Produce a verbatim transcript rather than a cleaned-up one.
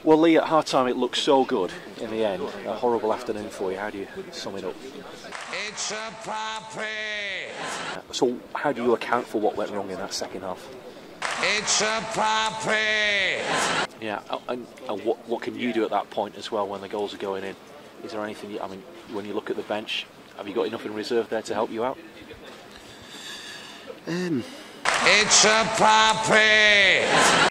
Well, Lee, at half-time it looked so good in the end. A horrible afternoon for you. How do you sum it up? It's a puppy. So, how do you account for what went wrong in that second half? It's a puppy. Yeah, and, and what what can you do at that point as well when the goals are going in? Is there anything? You, I mean, when you look at the bench, have you got enough in reserve there to help you out? Um. It's a puppy.